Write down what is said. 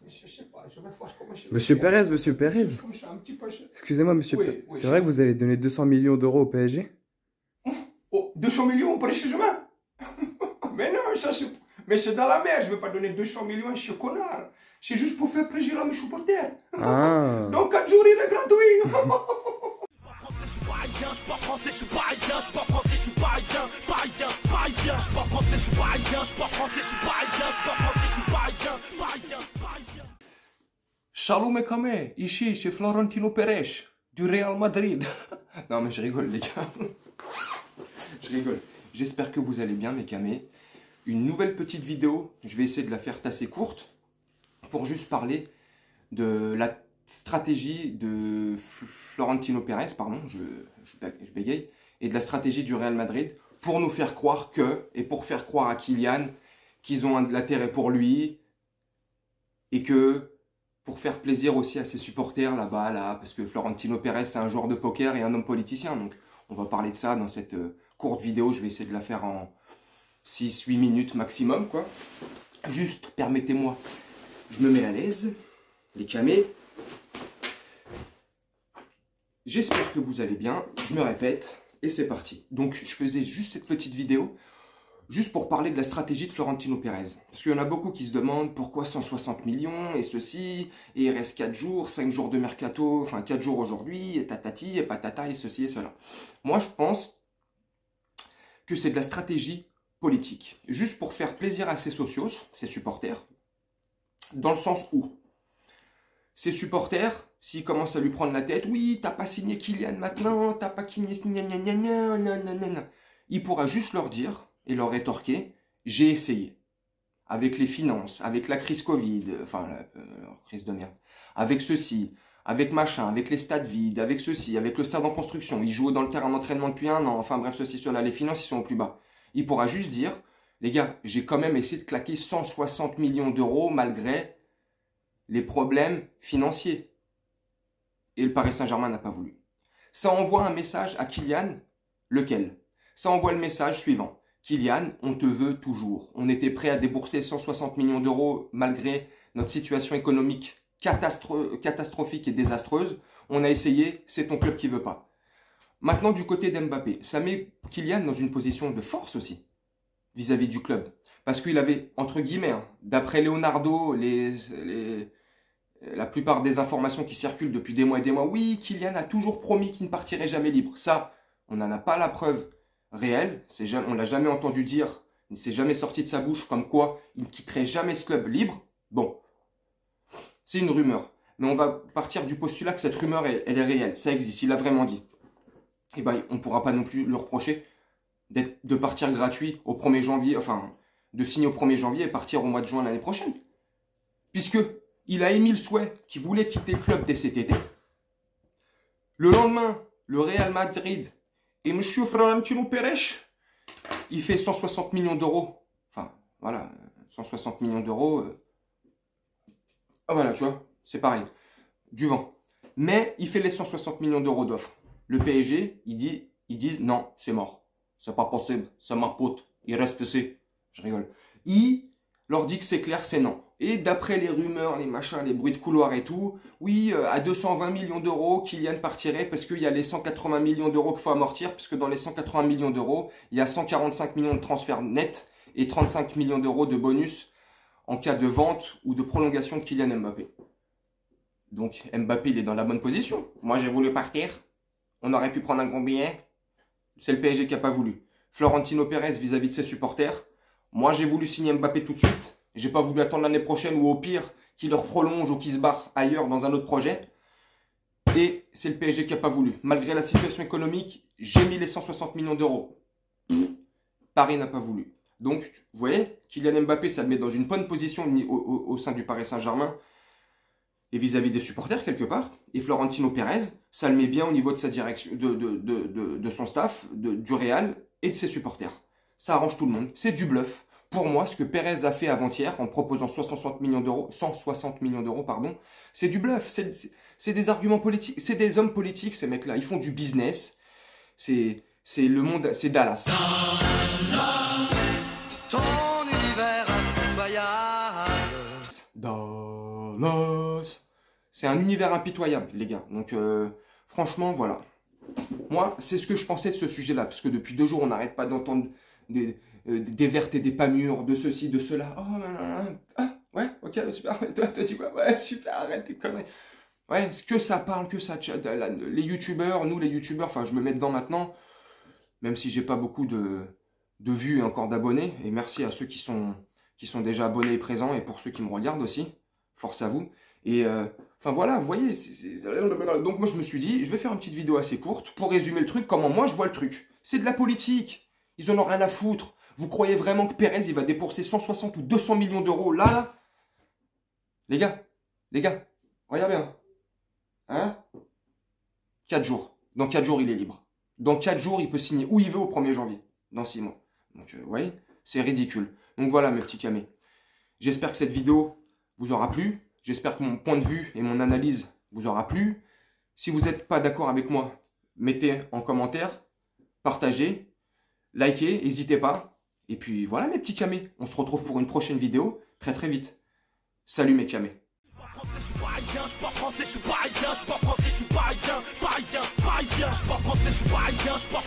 Je sais pas, je vais voir comment je vais Monsieur faire. Pérez, monsieur Pérez. Comme je suis un petit peu... Excusez-moi, monsieur Oui, Pérez. oui, C'est vrai que vous allez donner 200 millions d'euros au PSG? Oh, 200 millions pour les chemin. Mais non, ça c'est... Mais c'est dans la mer, je ne vais pas donner 200 millions à ce connard. C'est juste pour faire plaisir à mes supporters. Ah. Donc 4 jours, il est gratuit. Je suis parisien, je suis pas français, je suis parisien, je suis pas français, je suis parisien, parisien, parisien, je suis pas français, je suis parisien, je suis pas français, je suis parisien, je suis pas français, je suis parisien, parisien, parisien. Shalom et Kamé, ici c'est Florentino Pérez, du Real Madrid. Non mais je rigole les gars. Je rigole. J'espère que vous allez bien mes camés. Une nouvelle petite vidéo, je vais essayer de la faire assez courte, pour juste parler de la stratégie de Florentino Pérez, pardon, je bégaye, et de la stratégie du Real Madrid pour nous faire croire que, et pour faire croire à Kylian qu'ils ont de l'intérêt pour lui, et que pour faire plaisir aussi à ses supporters là-bas, là, parce que Florentino Pérez c'est un joueur de poker et un homme politicien, donc on va parler de ça dans cette courte vidéo, je vais essayer de la faire en 6-8 minutes maximum, quoi. Juste, permettez-moi, je me mets à l'aise, les camés. J'espère que vous allez bien, je me répète, et c'est parti. Donc je faisais juste cette petite vidéo, juste pour parler de la stratégie de Florentino Pérez. Parce qu'il y en a beaucoup qui se demandent pourquoi 160 millions, et ceci, et il reste 4 jours, 5 jours de mercato, enfin 4 jours aujourd'hui, et tatati, et patata, et ceci, et cela. Moi je pense que c'est de la stratégie politique, juste pour faire plaisir à ses socios, ses supporters, dans le sens où ses supporters, s'ils commencent à lui prendre la tête, oui, t'as pas signé Kylian maintenant, t'as pas signé, il pourra juste leur dire et leur rétorquer, j'ai essayé. Avec les finances, avec la crise Covid, enfin, la crise de merde, avec ceci, avec machin, avec les stades vides, avec ceci, avec le stade en construction, il joue dans le terrain d'entraînement depuis 1 an, enfin bref, ceci, cela, les finances, ils sont au plus bas. Il pourra juste dire, les gars, j'ai quand même essayé de claquer 160 millions d'euros malgré les problèmes financiers. Et le Paris Saint-Germain n'a pas voulu. Ça envoie un message à Kylian, lequel? Ça envoie le message suivant. Kylian, on te veut toujours. On était prêt à débourser 160 millions d'euros malgré notre situation économique catastrophique et désastreuse. On a essayé, c'est ton club qui veut pas. Maintenant, du côté d'Mbappé, ça met Kylian dans une position de force aussi, vis-à-vis du club. Parce qu'il avait, entre guillemets, hein, d'après Leonardo, la plupart des informations qui circulent depuis des mois et des mois, oui, Kylian a toujours promis qu'il ne partirait jamais libre. Ça, on n'en a pas la preuve réelle, on ne l'a jamais entendu dire, il ne s'est jamais sorti de sa bouche comme quoi il ne quitterait jamais ce club libre. Bon, c'est une rumeur. Mais on va partir du postulat que cette rumeur, elle est réelle, ça existe, il l'a vraiment dit. Eh ben, on ne pourra pas non plus lui reprocher de partir gratuit au 1er janvier, enfin, de signer au 1er janvier et partir au mois de juin l'année prochaine. Puisque il a émis le souhait qu'il voulait quitter le club dès cet été. Le lendemain, le Real Madrid et M. Florentino Pérez, il fait 160 millions d'euros. Enfin, voilà, 160 millions d'euros. Ah voilà, tu vois, c'est pareil. Du vent. Mais il fait les 160 millions d'euros d'offres. Le PSG, ils disent non, c'est mort. C'est pas possible, c'est ma pote. Il reste ici. Je rigole. Il leur dit que c'est clair, c'est non. Et d'après les rumeurs, les machins, les bruits de couloir et tout, oui, à 220 millions d'euros, Kylian partirait parce qu'il y a les 180 millions d'euros qu'il faut amortir, puisque dans les 180 millions d'euros, il y a 145 millions de transferts nets et 35 millions d'euros de bonus en cas de vente ou de prolongation de Kylian Mbappé. Donc Mbappé, il est dans la bonne position. Moi, j'ai voulu partir. On aurait pu prendre un grand billet. C'est le PSG qui n'a pas voulu. Florentino Pérez vis-à-vis de ses supporters. Moi, j'ai voulu signer Mbappé tout de suite. J'ai pas voulu attendre l'année prochaine ou au pire, qu'il leur prolonge ou qu'il se barre ailleurs dans un autre projet. Et c'est le PSG qui n'a pas voulu. Malgré la situation économique, j'ai mis les 160 millions d'euros. Paris n'a pas voulu. Donc, vous voyez, Kylian Mbappé, ça le met dans une bonne position au sein du Paris Saint-Germain et vis-à-vis des supporters quelque part. Et Florentino Pérez, ça le met bien au niveau de sa direction, de son staff, du Real et de ses supporters. Ça arrange tout le monde. C'est du bluff. Pour moi, ce que Pérez a fait avant-hier en proposant 160 millions d'euros, pardon, c'est du bluff. C'est des arguments politiques. C'est des hommes politiques, ces mecs-là. Ils font du business. C'est le monde, c'est Dallas. Ton univers impitoyable. Hamas. C'est un univers impitoyable, les gars. Donc, franchement, voilà. Moi, c'est ce que je pensais de ce sujet-là. Parce que depuis 2 jours, on n'arrête pas d'entendre des vertes et des pas mûres, de ceci, de cela. Oh, ah, ouais, ok, super. Toi, dis quoi? Ouais, super, arrête tes conneries. Ouais, que ça parle, que ça... Les youtubeurs, nous, les youtubeurs, enfin, je me mets dedans maintenant, même si j'ai pas beaucoup de vues et encore d'abonnés. Et merci à ceux qui sont déjà abonnés et présents, et pour ceux qui me regardent aussi. Force à vous. Et... enfin voilà, vous voyez, donc moi je me suis dit, je vais faire une petite vidéo assez courte pour résumer le truc, comment moi je vois le truc. C'est de la politique, ils en ont rien à foutre. Vous croyez vraiment que Pérez il va débourser 160 ou 200 millions d'euros là? Les gars, regardez bien. Hein? 4 jours. Dans 4 jours il est libre. Dans 4 jours il peut signer où il veut au 1er janvier. Dans 6 mois. Donc vous voyez, c'est ridicule. Donc voilà mes petits camés. J'espère que cette vidéo vous aura plu. J'espère que mon point de vue et mon analyse vous aura plu. Si vous n'êtes pas d'accord avec moi, mettez en commentaire, partagez, likez, n'hésitez pas. Et puis voilà mes petits camés, on se retrouve pour une prochaine vidéo très très vite. Salut mes camés. Je suis parisien, je suis pas français, je suis parisien, je suis pas français, je suis parisien, parisien, parisien. Je suis pas français, je suis parisien, je suis pas